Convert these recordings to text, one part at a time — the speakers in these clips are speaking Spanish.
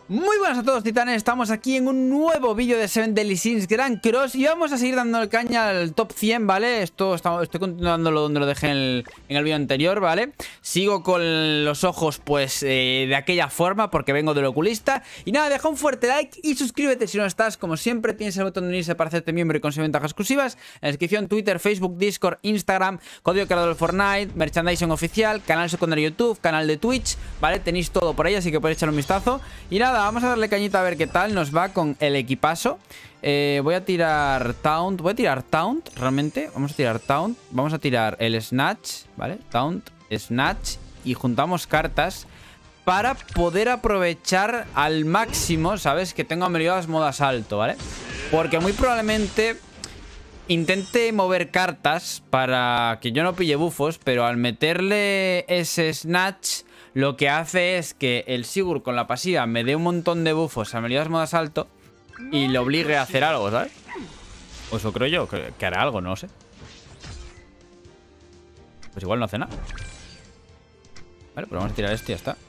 Muy buenas a todos, titanes, estamos aquí en un nuevo vídeo de Seven Deadly Sins Grand Cross y vamos a seguir dando caña al top 100, ¿vale? Estoy continuándolo donde lo dejé en el vídeo anterior, ¿vale? Sigo con los ojos, pues, de aquella forma porque vengo del oculista. Y nada, deja un fuerte like y suscríbete si no estás. Como siempre, tienes el botón de unirse para hacerte miembro y conseguir ventajas exclusivas. En la descripción, Twitter, Facebook, Discord, Instagram, código creador del Fortnite, merchandising oficial, canal secundario YouTube, canal de Twitch, ¿vale? Tenéis todo por ahí, así que podéis echar un vistazo. Y nada, vamos a darle cañita a ver qué tal nos va con el equipazo. Voy a tirar Taunt. Voy a tirar Taunt, realmente. Vamos a tirar Taunt. Vamos a tirar el Snatch, ¿vale? Taunt, Snatch. Y juntamos cartas para poder aprovechar al máximo, ¿sabes? Que tengo a Meliodas modo asalto, ¿vale? Porque muy probablemente intente mover cartas para que yo no pille bufos, pero al meterle ese Snatch, lo que hace es que el Sigurd con la pasiva me dé un montón de buffos a Meliodas modo asalto y le obligue a hacer algo, ¿sabes? O eso creo yo, que hará algo, no lo sé. Pues igual no hace nada. Vale, pues vamos a tirar esto y ya está.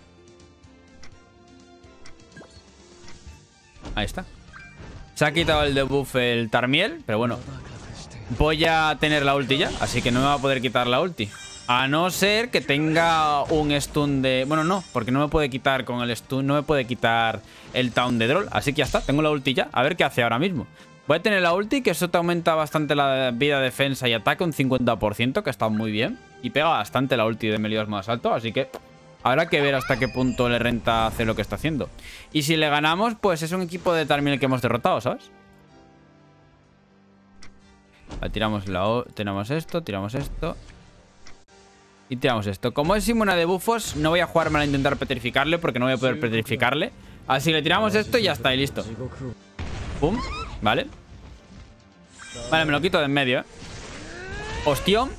Ahí está. Se ha quitado el debuff el Tarmiel, pero bueno, voy a tener la ulti ya, así que no me va a poder quitar la ulti. A no ser que tenga un stun de... Bueno, no, porque no me puede quitar con el stun. No me puede quitar el taunt de Droll. Así que ya está, tengo la ulti ya. A ver qué hace ahora mismo. Voy a tener la ulti, que eso te aumenta bastante la vida, defensa y ataque. Un 50%, que está muy bien. Y pega bastante la ulti de Meliodas modo asalto. Así que habrá que ver hasta qué punto le renta hacer lo que está haciendo. Y si le ganamos, pues es un equipo de Tarmiel que hemos derrotado, ¿sabes? Vale, tiramos esto, tiramos esto. Y tiramos esto. Como es inmune de bufos, no voy a jugarme a intentar petrificarle, porque no voy a poder petrificarle. Así le tiramos esto y ya está, y listo. Pum, vale. Vale, me lo quito de en medio, Ostión.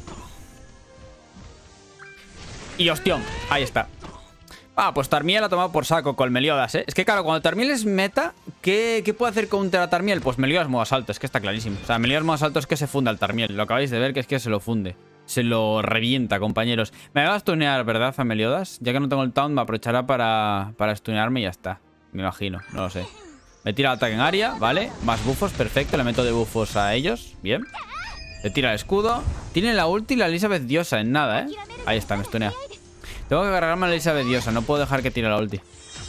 Y ostión, ahí está. Ah, pues Tarmiel ha tomado por saco con Meliodas, Es que claro, cuando Tarmiel es meta, ¿qué puede hacer contra Tarmiel? Pues Meliodas modo asalto, es que está clarísimo. O sea, Meliodas modo asalto es que se funda el Tarmiel. Lo acabáis de ver, que es que se lo funde. Se lo revienta, compañeros. Me va a stunear, ¿verdad, a Meliodas? Ya que no tengo el taunt, me aprovechará para stunearme y ya está. Me imagino, no lo sé. Me tira el ataque en área, ¿vale? Más bufos, perfecto. Le meto de bufos a ellos, bien. Le tira el escudo. Tiene la ulti y la Elizabeth Diosa en nada, Ahí está, me stunea. Tengo que cargarme a la Elizabeth Diosa. No puedo dejar que tire la ulti.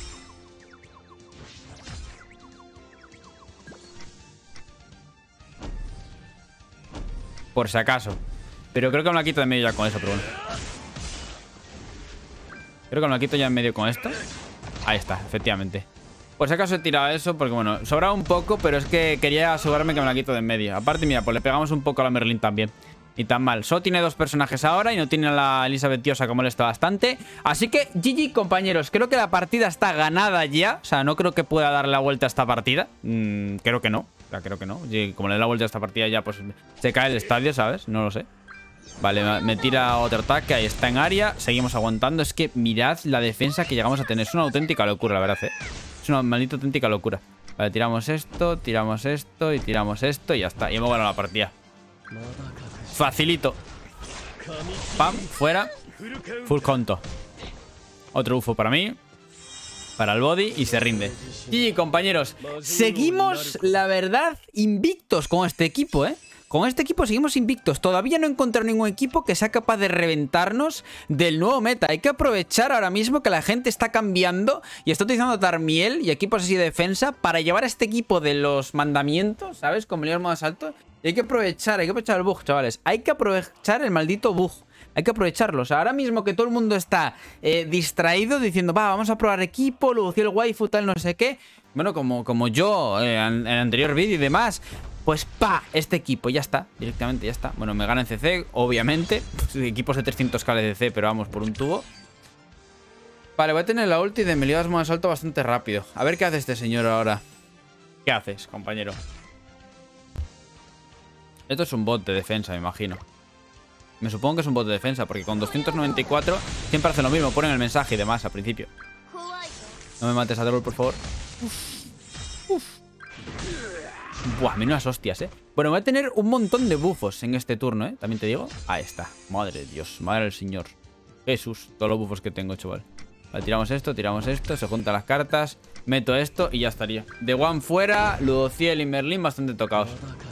Por si acaso. Pero creo que me la quito de medio ya con eso, pero bueno. Creo que me la quito ya en medio con esto. Ahí está, efectivamente. Por si acaso he tirado eso, porque bueno, sobraba un poco, pero es que quería asegurarme que me la quito de en medio. Aparte, mira, pues le pegamos un poco a la Merlin también. Ni tan mal. Solo tiene dos personajes ahora y no tiene a la Elizabeth Diosa, que molesta bastante. Así que, GG, compañeros. Creo que la partida está ganada ya. O sea, no creo que pueda darle la vuelta a esta partida. Creo que no. O sea, creo que no. Y como le dé la vuelta a esta partida ya, pues se cae el estadio, ¿sabes? No lo sé. Vale, me tira otro ataque. Ahí está en área. Seguimos aguantando. Es que mirad la defensa que llegamos a tener. Es una auténtica locura, la verdad, Es una maldita auténtica locura. Vale, tiramos esto y tiramos esto y ya está. Y hemos ganado la partida. Facilito. Pam, fuera. Full conto. Otro UFO para mí. Para el body y se rinde. Y compañeros, seguimos, la verdad, invictos con este equipo, Con este equipo seguimos invictos. Todavía no he encontrado ningún equipo que sea capaz de reventarnos del nuevo meta. Hay que aprovechar ahora mismo que la gente está cambiando y está utilizando Tarmiel y equipos así de defensa para llevar a este equipo de los mandamientos, ¿sabes? Con Meliodas modo asalto. Y hay que aprovechar el bug, chavales. Hay que aprovechar el maldito bug. Hay que aprovecharlo. O sea, ahora mismo que todo el mundo está distraído diciendo, va, vamos a probar equipo, luego el waifu, tal, no sé qué. Bueno, como yo en el anterior vídeo y demás. Pues pa, este equipo, ya está, directamente ya está. Bueno, me gana en CC, obviamente. Pues, equipos de 300k de CC, pero vamos, por un tubo. Vale, voy a tener la ulti de Meliodas modo asalto bastante rápido. A ver qué hace este señor ahora. ¿Qué haces, compañero? Esto es un bot de defensa, me imagino. Me supongo que es un bot de defensa, porque con 294 siempre hace lo mismo, ponen el mensaje y demás al principio. No me mates a Droll, por favor. Buah, menudas hostias, Bueno, voy a tener un montón de buffos en este turno, También te digo. Ahí está. Madre de Dios, madre del señor. Jesús, todos los buffos que tengo, chaval. Vale, tiramos esto, se juntan las cartas. Meto esto y ya estaría. The One fuera, Ludociel y Merlín bastante tocados.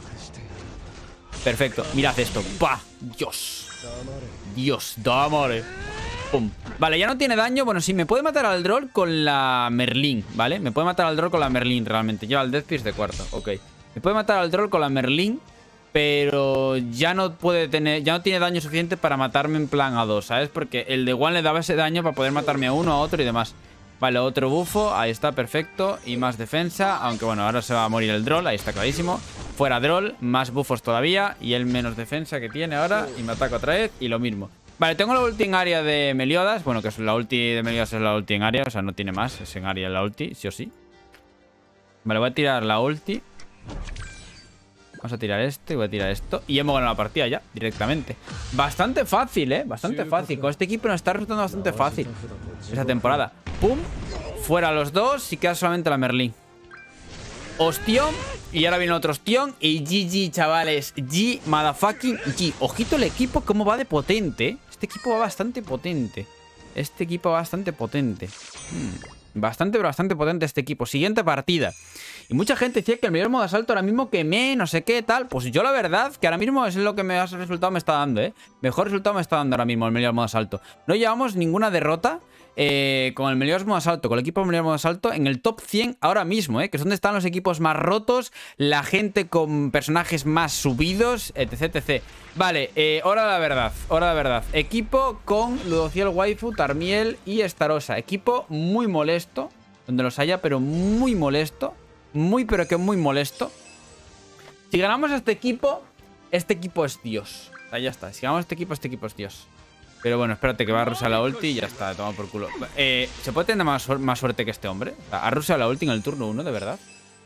Perfecto, mirad esto. ¡Pah! Dios. Dios, damore. Pum. Vale, ya no tiene daño. Bueno, sí, me puede matar al Droll con la Merlín, ¿vale? Me puede matar al Droll con la Merlín realmente. Lleva el Death Pierce de cuarto, ok. Me puede matar al Droll con la Merlín, pero ya no puede tener, ya no tiene daño suficiente para matarme en plan a dos, ¿sabes? Porque el de One le daba ese daño para poder matarme a uno, a otro y demás. Vale, otro bufo, ahí está, perfecto. Y más defensa, aunque bueno, ahora se va a morir el Droll, ahí está clarísimo. Fuera Droll, más bufos todavía. Y él menos defensa que tiene ahora. Y me ataca otra vez y lo mismo. Vale, tengo la ulti en área de Meliodas. Bueno, que es la ulti de Meliodas es la ulti en área, o sea, no tiene más, es en área la ulti, sí o sí. Vale, voy a tirar la ulti. Vamos a tirar esto y voy a tirar esto. Y hemos ganado la partida ya, directamente. Bastante fácil, ¿eh? Bastante fácil. Con este equipo nos está resultando bastante fácil esa temporada. Pum. Fuera los dos y queda solamente la Merlín. Ostión. Y ahora viene otro ostión. Y GG, chavales. G, motherfucking G. Ojito el equipo, cómo va de potente. Este equipo va bastante potente. Este equipo va bastante potente. Bastante, pero bastante potente este equipo. Siguiente partida. Y mucha gente decía que el mejor modo de asalto ahora mismo que no sé qué, tal. Pues yo la verdad que ahora mismo es lo que mejor resultado me está dando, ¿eh? Mejor resultado me está dando ahora mismo el mejor modo de asalto. No llevamos ninguna derrota con el mejor modo de asalto, con el equipo mejor modo de asalto en el top 100 ahora mismo, que es donde están los equipos más rotos, la gente con personajes más subidos, etc, etc. Vale, hora de la verdad, hora de la verdad. Equipo con Ludociel, Waifu, Tarmiel y Starossa. Equipo muy molesto, donde los haya, pero muy molesto. Muy, pero que muy molesto. Si ganamos a este equipo es Dios. O sea, ya está. Si ganamos a este equipo es Dios. Pero bueno, espérate que va a rusar la ulti y ya está, toma por culo. ¿Se puede tener más suerte que este hombre? O sea, ¿ha rusado la ulti en el turno 1, de verdad?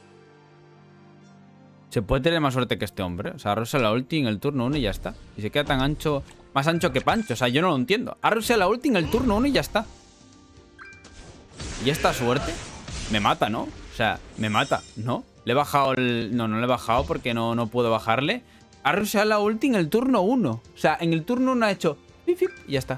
¿Se puede tener más suerte que este hombre? O sea, ha rusado la ulti en el turno 1 y ya está. Y se queda tan ancho, más ancho que Pancho. O sea, yo no lo entiendo. Ha rusado la ulti en el turno 1 y ya está. ¿Y esta suerte? Me mata, ¿no? O sea, me mata, ¿no? Le he bajado el... No, no le he bajado porque no puedo bajarle. Ha rusheado la ulti en el turno 1. O sea, en el turno 1 ha hecho... Pip, pip, y ya está.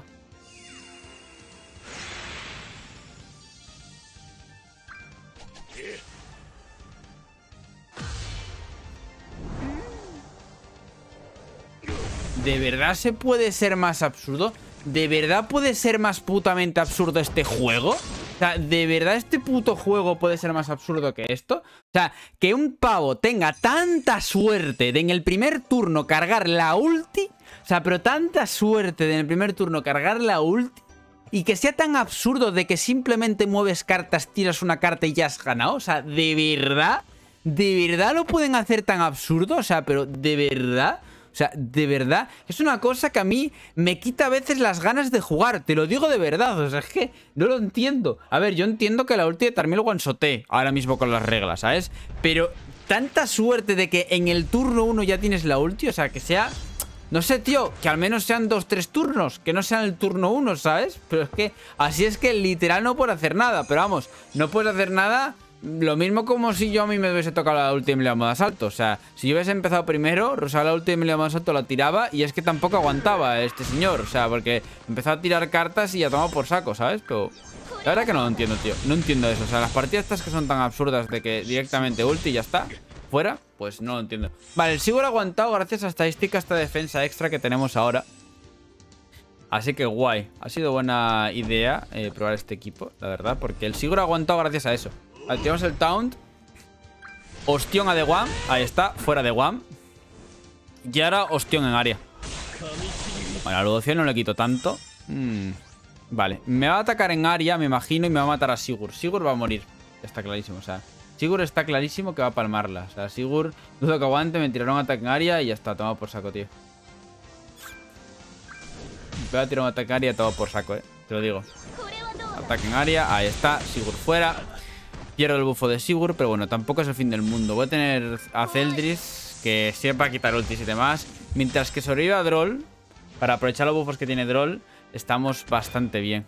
¿De verdad se puede ser más absurdo? ¿De verdad puede ser más putamente absurdo este juego? O sea, ¿de verdad este puto juego puede ser más absurdo que esto? O sea, que un pavo tenga tanta suerte de en el primer turno cargar la ulti. O sea, pero tanta suerte de en el primer turno cargar la ulti. Y que sea tan absurdo de que simplemente mueves cartas, tiras una carta y ya has ganado. O sea, ¿de verdad? ¿De verdad lo pueden hacer tan absurdo? O sea, pero ¿de verdad? O sea, de verdad, es una cosa que a mí me quita a veces las ganas de jugar. Te lo digo de verdad, o sea, es que no lo entiendo. A ver, yo entiendo que la ulti de Tarmiel one-shoté ahora mismo con las reglas, ¿sabes? Pero tanta suerte de que en el turno 1 ya tienes la ulti, o sea, que sea... No sé, tío, que al menos sean 2-3 turnos, que no sean el turno 1, ¿sabes? Pero es que así es que literal no puedo hacer nada. Pero vamos, no puedes hacer nada... Lo mismo como si yo a mí me hubiese tocado la ulti de modo de asalto. O sea, si yo hubiese empezado primero, rusaba la ulti de modo de asalto, la tiraba. Y es que tampoco aguantaba este señor. O sea, porque empezó a tirar cartas y ya tomaba por saco, ¿sabes? Pero la verdad que no lo entiendo, tío. No entiendo eso. O sea, las partidas estas que son tan absurdas de que directamente ulti y ya está, fuera, pues no lo entiendo. Vale, el Sigurd ha aguantado gracias a estadística, esta defensa extra que tenemos ahora. Así que guay. Ha sido buena idea probar este equipo, la verdad. Porque el Sigurd ha aguantado gracias a eso. Activamos el taunt. Ostión a The One. Ahí está, fuera de One. Y ahora ostión en área. Bueno, a Ludociel no le quito tanto. Vale, me va a atacar en área, me imagino. Y me va a matar a Sigurd. Sigurd va a morir, está clarísimo, o sea, Sigurd está clarísimo que va a palmarla. O sea, Sigurd, dudo que aguante, me tirará un ataque en área. Y ya está, toma por saco, tío. Me va a tirar un ataque en área, toma por saco, te lo digo. Ataque en área, ahí está, Sigurd fuera. Pierdo el bufo de Sigurd, pero bueno, tampoco es el fin del mundo. Voy a tener a Zeldris, que siempre va a quitar ultis y demás. Mientras que sobreviva Droll, para aprovechar los buffos que tiene Droll, estamos bastante bien.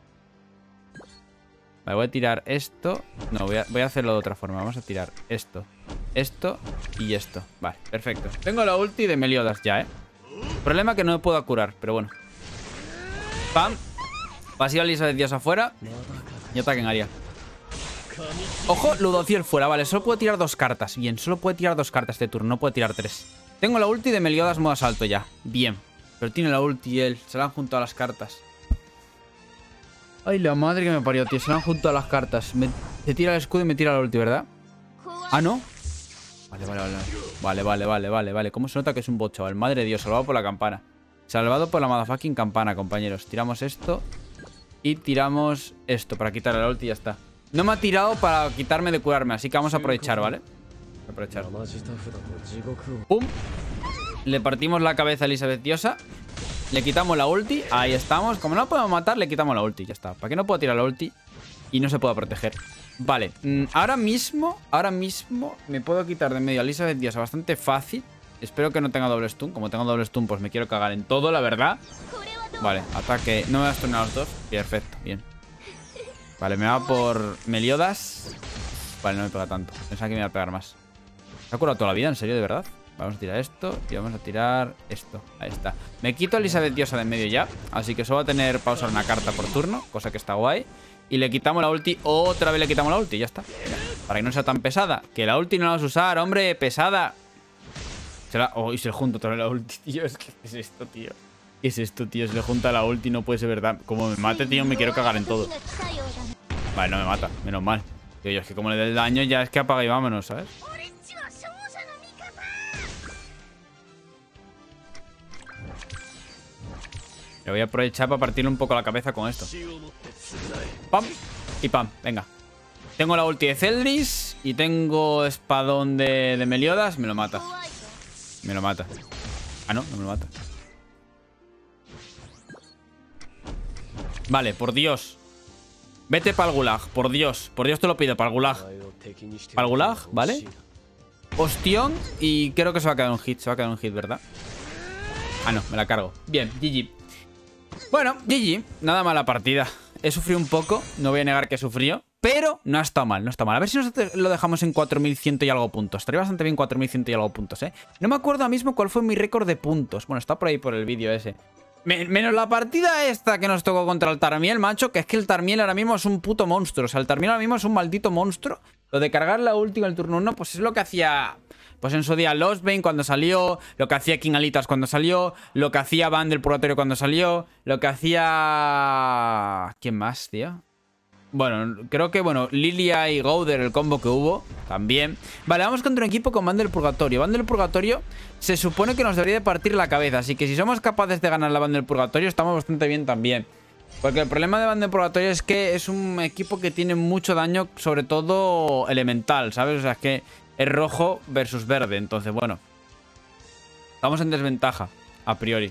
Vale, voy a tirar esto. No, voy a hacerlo de otra forma. Vamos a tirar esto, esto y esto. Vale, perfecto. Tengo la ulti de Meliodas ya, Problema que no me puedo curar, pero bueno. Pam. Pasiva Elizabeth Diosa afuera. Y ataque en área. Ojo, Ludociel fuera. Vale, solo puede tirar 2 cartas. Bien, solo puede tirar 2 cartas este turno. No puede tirar 3. Tengo la ulti de Meliodas modo asalto ya. Bien. Pero tiene la ulti él. Se la han juntado las cartas. Ay, la madre que me parió, tío. Se la han juntado las cartas. Se tira el escudo y me tira la ulti, ¿verdad? Ah, ¿no? Vale. ¿Cómo se nota que es un bot, chaval? Madre de Dios, salvado por la campana. Salvado por la motherfucking campana, compañeros. Tiramos esto. Y tiramos esto para quitarle la ulti y ya está. No me ha tirado para quitarme de curarme, así que vamos a aprovechar, ¿vale? Aprovechar. ¡Pum! Le partimos la cabeza a Elizabeth Diosa. Le quitamos la ulti. Ahí estamos. Como no la podemos matar, le quitamos la ulti. Ya está. ¿Para qué no puedo tirar la ulti? Y no se pueda proteger. Vale. Ahora mismo me puedo quitar de medio a Elizabeth Diosa bastante fácil. Espero que no tenga doble stun. Como tengo doble stun, pues me quiero cagar en todo, la verdad. Vale, ataque. No me va a stunear a los dos. Perfecto, bien. Vale, me va por Meliodas. Vale, no me pega tanto. Pensaba que me iba a pegar más. ¿Se ha curado toda la vida? ¿En serio, de verdad? Vamos a tirar esto y vamos a tirar esto. Ahí está. Me quito a Elizabeth Diosa de en medio ya. Así que solo va a tener para usar una carta por turno. Cosa que está guay. Y le quitamos la ulti. Otra vez le quitamos la ulti. Ya está. Mira, para que no sea tan pesada. Que la ulti no la vas a usar, hombre. Pesada. Oh, y se le junta otra vez la ulti, tío. Es que, ¿qué es esto, tío? ¿Qué es esto, tío? Se le junta la ulti. No puede ser verdad. Como me mate, tío, me quiero cagar en todo. Vale, no me mata. Menos mal. Tío, yo es que como le dé el daño ya es que apaga y vámonos, ¿sabes? Le voy a aprovechar para partirle un poco la cabeza con esto. Pam y pam, venga. Tengo la ulti de Zeldris y tengo espadón de Meliodas. Me lo mata. Me lo mata. Ah, no, no me lo mata. Vale, por Dios. Vete para el gulag, por Dios. Por Dios te lo pido, para el gulag. Para el gulag, ¿vale? Ostión y creo que se va a quedar un hit. Se va a quedar un hit, ¿verdad? Ah, no, me la cargo. Bien, GG. Bueno, GG. Nada mala partida. He sufrido un poco. No voy a negar que he sufrido. Pero no ha estado mal, no está mal. A ver si nosotros lo dejamos en 4100 y algo puntos. Estaría bastante bien 4100 y algo puntos, ¿eh? No me acuerdo ahora mismo cuál fue mi récord de puntos. Bueno, está por ahí por el vídeo ese. Menos la partida esta que nos tocó contra el Tarmiel, macho. Que es que el Tarmiel ahora mismo es un puto monstruo. O sea, el Tarmiel ahora mismo es un maldito monstruo. Lo de cargar la última en el turno 1, pues es lo que hacía... Pues en su día Lostbane cuando salió, lo que hacía King Alitas cuando salió, lo que hacía Van del Purgatorio cuando salió, lo que hacía... ¿Quién más, tío? Bueno, creo que, Lilia y Gowther, el combo que hubo, también. Vale, vamos contra un equipo con Van del Purgatorio. Van del Purgatorio se supone que nos debería de partir la cabeza, así que si somos capaces de ganar la Van del Purgatorio, estamos bastante bien también. Porque el problema de Van del Purgatorio es que es un equipo que tiene mucho daño, sobre todo elemental, ¿sabes? O sea, es que es rojo versus verde, entonces, bueno. Estamos en desventaja, a priori.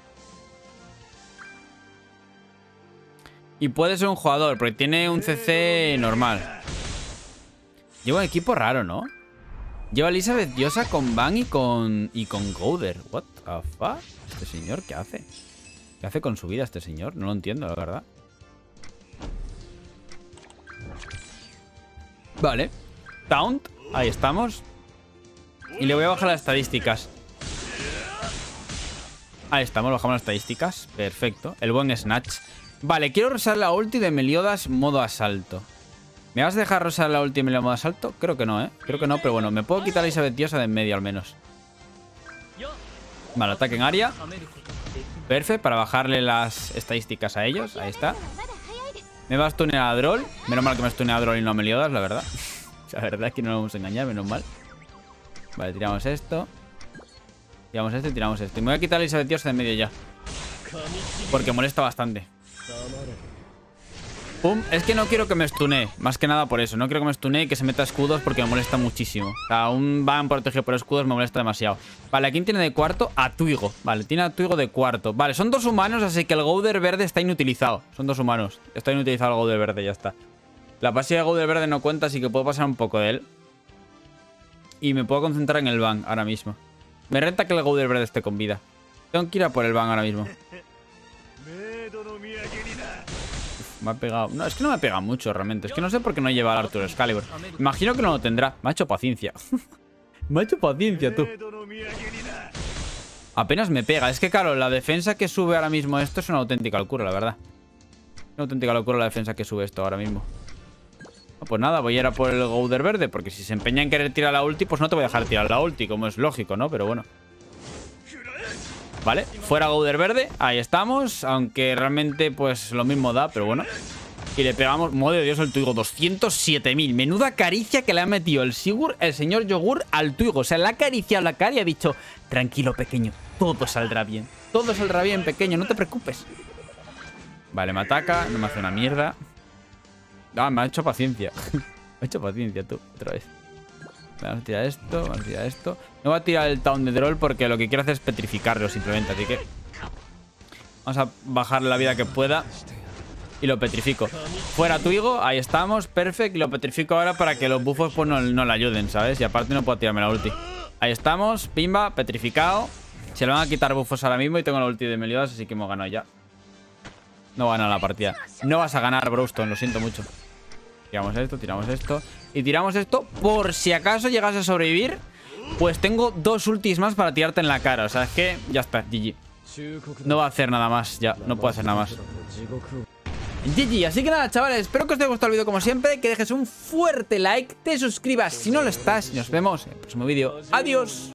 Y puede ser un jugador, porque tiene un CC normal. Lleva un equipo raro, ¿no? Lleva a Elizabeth Diosa con Van y con Gowther. What the fuck? ¿Este señor qué hace? ¿Qué hace con su vida este señor? No lo entiendo, la verdad. Vale. Taunt. Ahí estamos. Y le voy a bajar las estadísticas. Ahí estamos, bajamos las estadísticas. Perfecto. El buen Snatch. Vale, quiero rosar la ulti de Meliodas modo asalto. ¿Me vas a dejar rosar la ulti de Meliodas modo asalto? Creo que no, ¿eh? Creo que no, pero bueno, me puedo quitar a Elizabeth Diosa de en medio al menos. Vale, ataque en área. Perfecto, para bajarle las estadísticas a ellos. Ahí está. Me va a stunear a Droll. Menos mal que me stunea a Droll y no a Meliodas, la verdad. La verdad es que no nos vamos a engañar, menos mal. Vale, tiramos esto. Tiramos esto y tiramos esto. Y me voy a quitar a Elizabeth Diosa de en medio ya. Porque molesta bastante. Pum. Es que no quiero que me stunee. Más que nada por eso. No quiero que me stunee y que se meta escudos porque me molesta muchísimo. O sea, un Van protegido por escudos me molesta demasiado. Vale, ¿quién tiene de cuarto? A Tuigo. Vale, tiene a Tuigo de cuarto. Vale, son dos humanos, así que el Gowther verde está inutilizado. Son dos humanos. Está inutilizado el Gowther verde, ya está. La pasiva de Gowther verde no cuenta, así que puedo pasar un poco de él. Y me puedo concentrar en el Van ahora mismo. Me renta que el Gowther verde esté con vida. Tengo que ir a por el Van ahora mismo. Me ha pegado... No, es que no me ha pegado mucho realmente. Es que no sé por qué no lleva al Arthur Excalibur. Imagino que no lo tendrá. Me ha hecho paciencia. Me ha hecho paciencia, tú. Apenas me pega. Es que claro, la defensa que sube ahora mismo esto es una auténtica locura, la verdad. Una auténtica locura la defensa que sube esto ahora mismo. Pues nada, voy a ir a por el Gouder verde, porque si se empeña en querer tirar la ulti, pues no te voy a dejar tirar la ulti, como es lógico, ¿no? Pero bueno. Vale, fuera Gouder verde, ahí estamos. Aunque realmente pues lo mismo da, pero bueno. Y le pegamos, madre de Dios, el Twigo, 207.000. Menuda caricia que le ha metido el señor Yogur al Twigo. O sea, le ha acariciado la cara y ha dicho: tranquilo, pequeño, todo saldrá bien. Todo saldrá bien, pequeño, no te preocupes. Vale, me ataca, no me hace una mierda. Ah, me ha hecho paciencia. Me ha hecho paciencia, tú, otra vez. Vamos a tirar esto, vamos a tirar esto. No voy a tirar el Town de Droll porque lo que quiero hacer es petrificarlo simplemente, así que vamos a bajarle la vida que pueda y lo petrifico. Fuera Twigo, ahí estamos, perfecto. Y lo petrifico ahora para que los buffos pues no le ayuden, ¿sabes? Y aparte no puedo tirarme la ulti. Ahí estamos, pimba, petrificado. Se le van a quitar buffos ahora mismo y tengo la ulti de Meliodas, así que hemos ganado ya. No gana la partida. No vas a ganar, Browstone, lo siento mucho. Tiramos esto y tiramos esto por si acaso llegas a sobrevivir. Pues tengo 2 ultis más para tirarte en la cara. O sea, es que ya está, GG. No va a hacer nada más, ya, no puedo hacer nada más. GG, así que nada, chavales, espero que os haya gustado el vídeo como siempre. Que dejes un fuerte like, te suscribas si no lo estás y nos vemos en el próximo vídeo. Adiós.